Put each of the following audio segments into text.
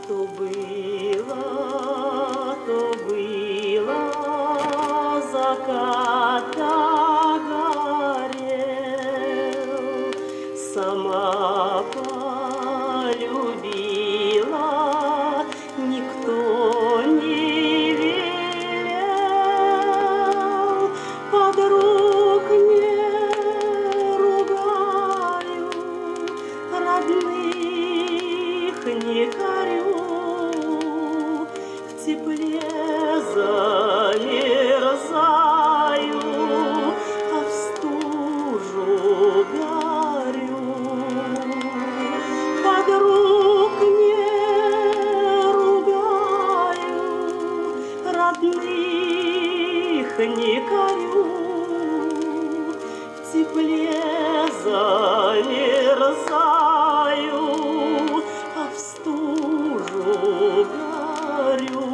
Что было, то было, закат горел, сама полюбила, никто не велел, подруг не ругаю, родных не корю, в тепле замерзаю, а в стужу горю. Подруг не ругаю, родных не корю, в тепле замерзаю, а в стужу горю.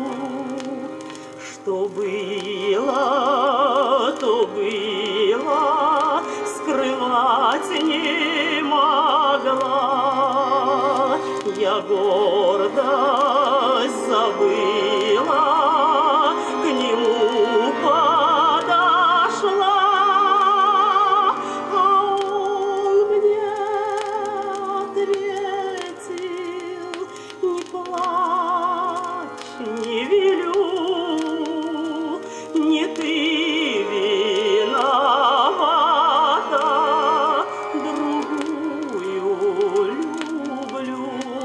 Что было, то было, скрывать не могла. Я гордость забыла, к нему подошла, а он мне ответил: не плачь, не велю, не ты виновата, другую люблю.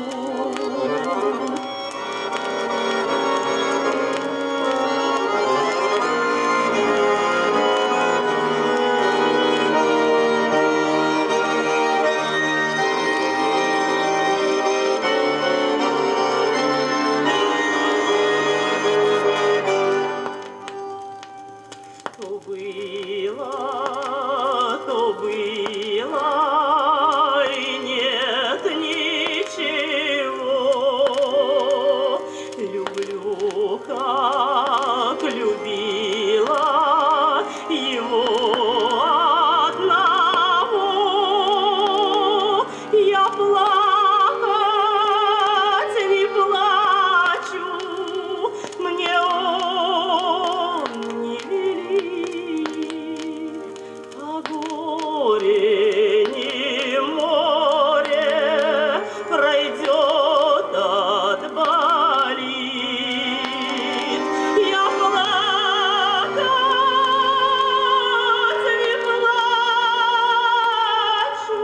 То было, и нет ничего. Люблю, как любила его одного. Я плакать не плачу, мне он не велит, а горе не море, пройдет, отболит. Я плакать не плачу,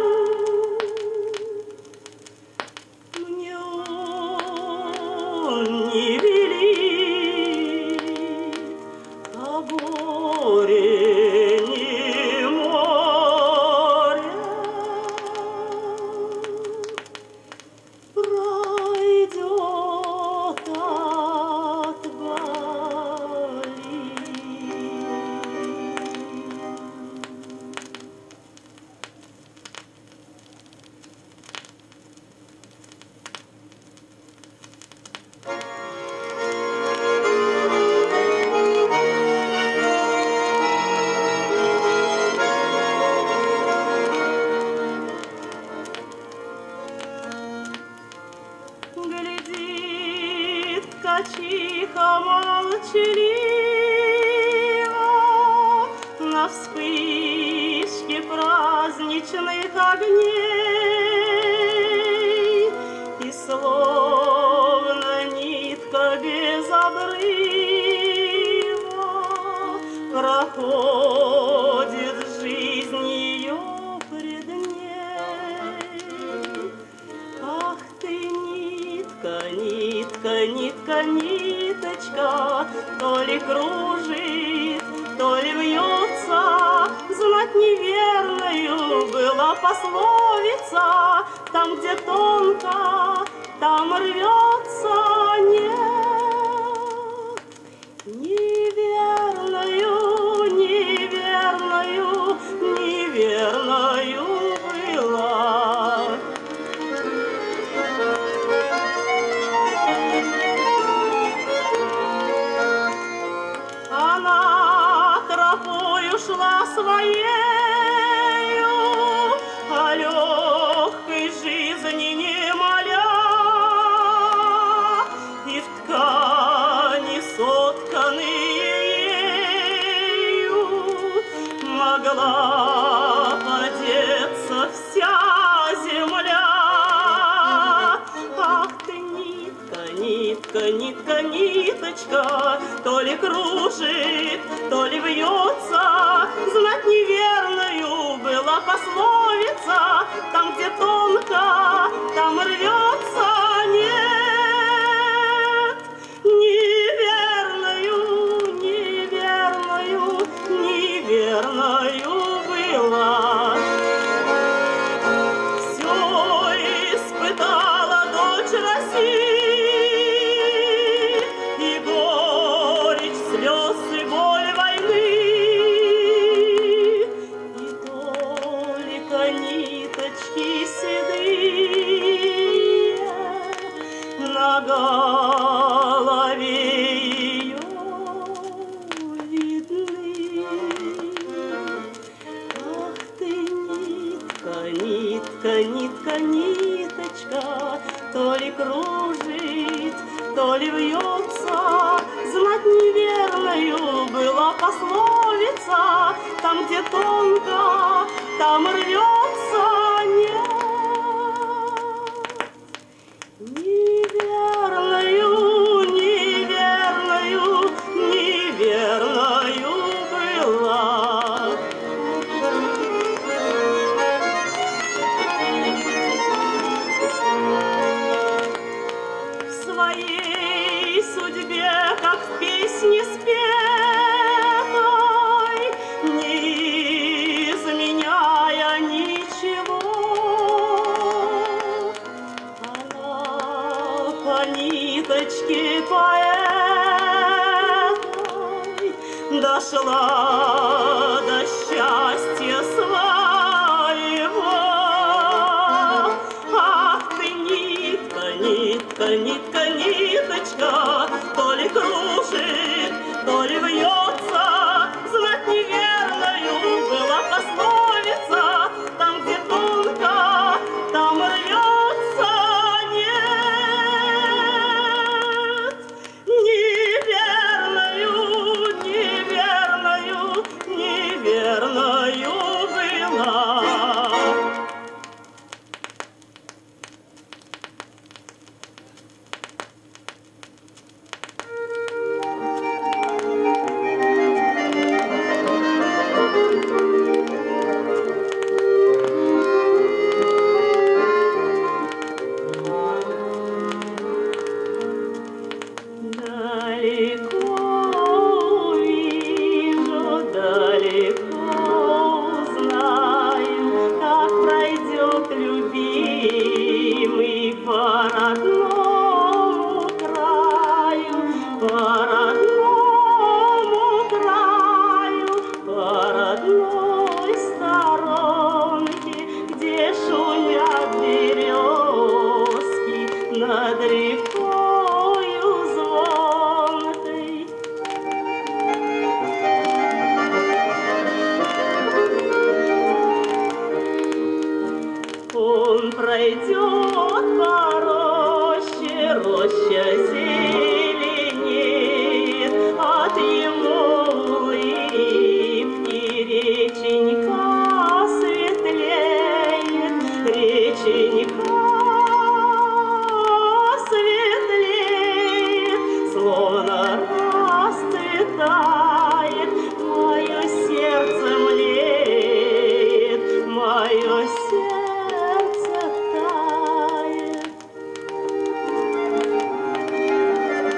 мне он не велит, а горе не море, пройдет, отболит. Глядит ткачиха молчаливо на вспышки праздничных огней, и словно нитка без обрыва проходит жизнь ее пред ней. Ах ты, нитка, нитка, нитка, ниточка, то ли кружит, то ли вьется, знать неверною была пословица: там, где тонко, там рвется. Нет, неверною, неверною, неверною была. Она тропою шла своею, о легкой жизни не моля, ниточка, то ли кружит, то ли вьется. Знать неверную была пословица, там, где тонко, там рвется. Нет, неверную, неверную, неверную была. Все испытала дочь России, и горечь слез, и боль войны, и только ниточки седые на голове ее видны. Ах ты, нитка, нитка, нитка, ниточка, то ли кружит, то ли вьется. Знать неверную была пословица, там, где тонко, там рвется. Нет, неверную, неверную, неверную была. В своей судьбе, как в песне спетой, не изменяя ничего, она по ниточке поэтой дошла до счастья своего. Ах ты, нитка, нитка, нитка, ниточка, то ли кружит, то ли вьется. Знать неверную была пословица, там, где тонко, там рвется. Нет, неверную, неверную, неверную была. Далеко вижу, далеко знаю, как пройдет любимый по родному краю, по родному краю, по родной сторонке, где шумят березки над рекою звонкой. Он пройдет по роще, роща зеленеет от его улыбки, реченька светлеет, реченька светлеет, словно расцветает, мое сердце млеет, мое сердце тает.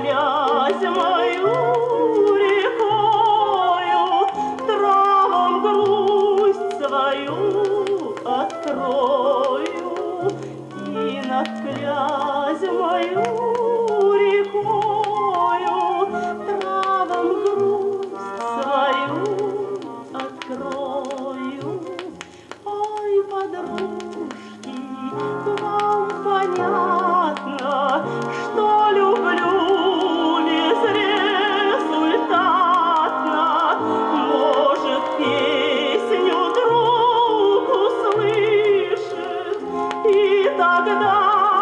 грязь мою рекою, травам грусть свою открою, и над грязь мою рекою, травам грусть свою открою. Ой, подружки, вам понятно, что люблю безрезультатно. Может, песню друг услышит, и тогда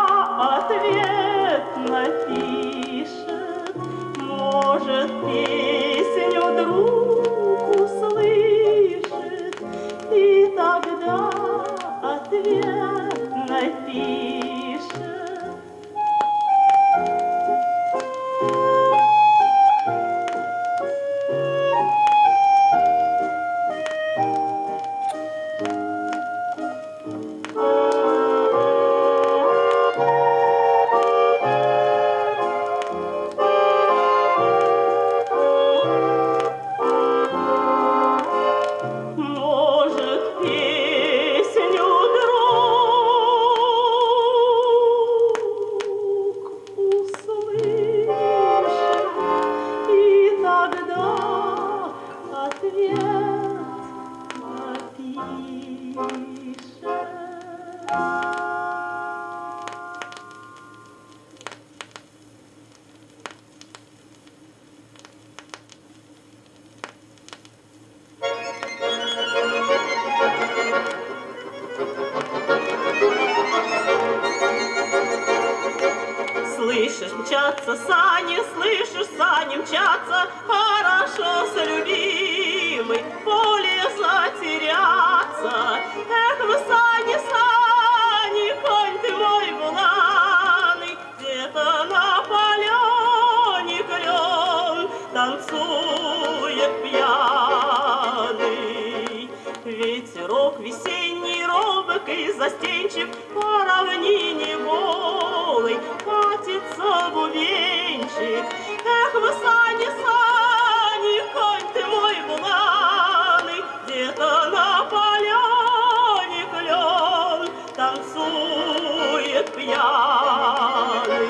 ответ напишет. Может, песню друг услышит, и тогда ответ напишет. Может, песню друг услышит, и тогда ответ напишет. Слышишь, мчатся сани, слышишь, сани мчатся, хорошо с любимой, поле затеряться. Эх, вы сани, сани, конь ты мой буланый, где-то на полене клен танцует пьяный. Ветерок весенний робок и застенчив по равнине голой катится бубенчик. Эх, вы сани, сани, конь ты мой буланый, где-то на полене клен танцует пьяный.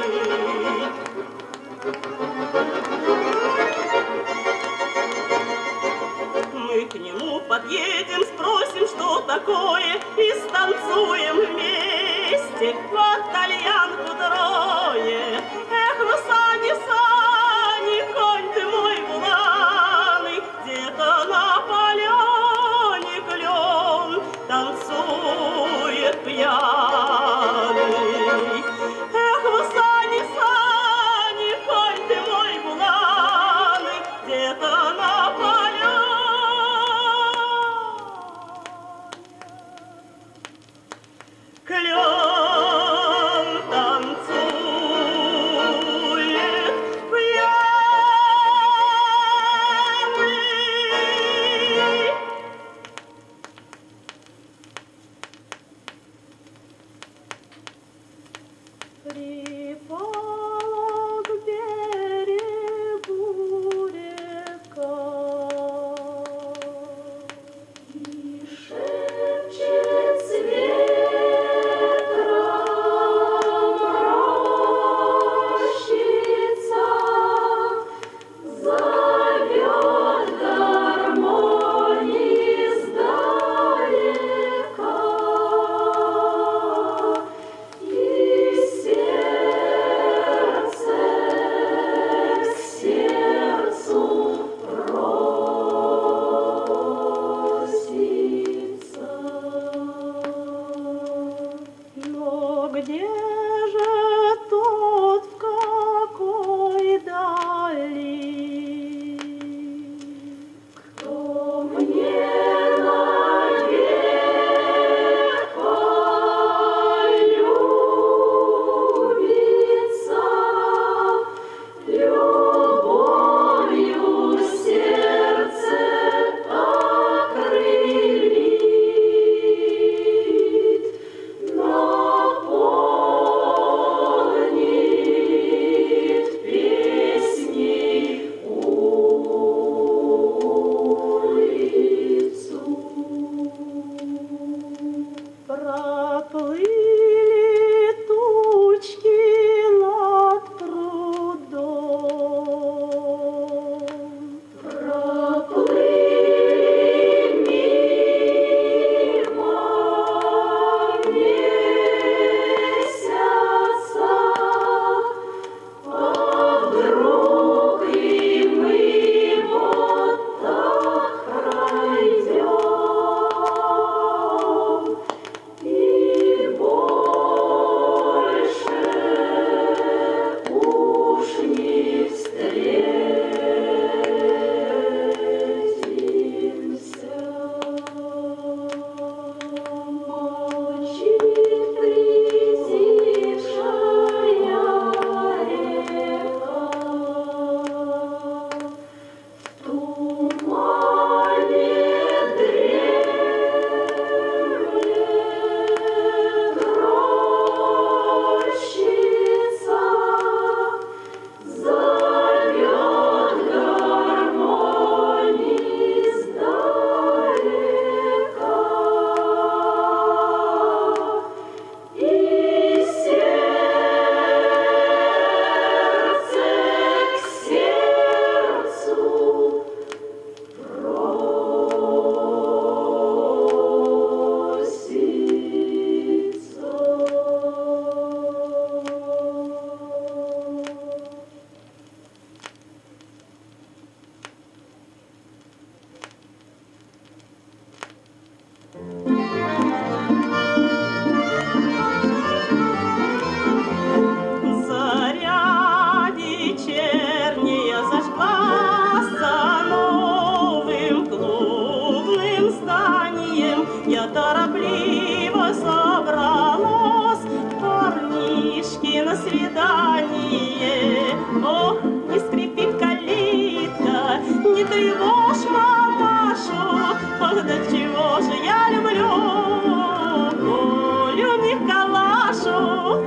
Мы к нему подъедем, спросим, что такое, и станцуем вместе под тальянку трое. Эх, вы сани, сани, конь ты мой буланый, где-то на полене клен танцует пьяный. Эх, вы сани, сани, конь ты мой буланый, где-то на полене клен танцует пьяный. Припала к берегу река и шепчет с ветром рощица, зовет гармонии издалека, и сердце на свидание. Ох, не скрипи калитка, не тревожь мамашу. Ох, до чего же я люблю Колю Николашу.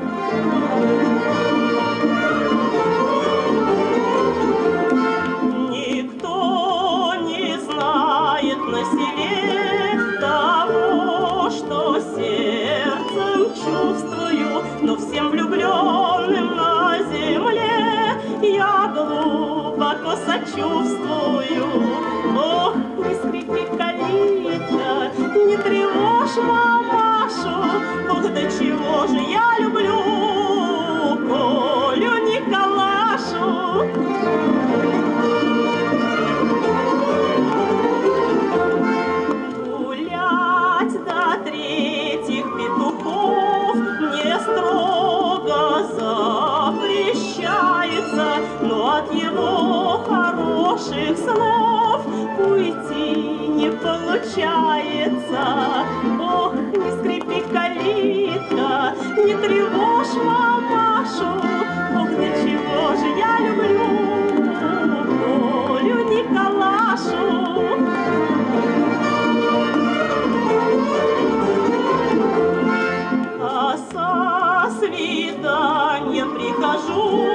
Никто не знает на селе того, что сердцем чувствую, но всем влюбленным на земле я глубоко сочувствую. Ох, не скрипи калитка, не тревожь мамашу. Ох, до чего же я люблю Колю Николашу. Гулять до третьих петухов мне строго запрещается, но от его хороших слов уйти не получается. Ох, не скрипи калитка, не тревожь мамашу. Ох, до чего же я люблю Колю Николашу. А со свидания прихожу